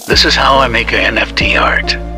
This is how I make an NFT art.